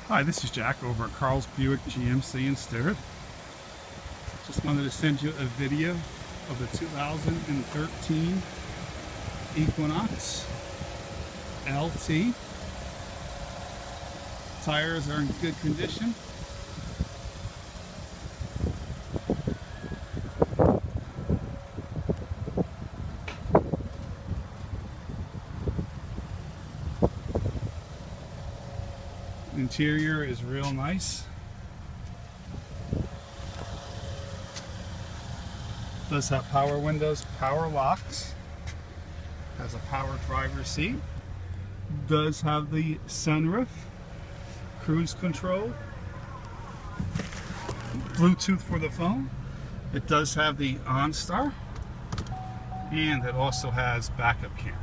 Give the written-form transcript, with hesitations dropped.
Hi, this is Jack over at Carl's Buick GMC in Sterrett. Just wanted to send you a video of the 2013 Equinox LT. Tires are in good condition. Interior is real nice. Does have power windows, power locks. Has a power driver's seat. Does have the sunroof, cruise control, Bluetooth for the phone. It does have the OnStar, and it also has backup camera.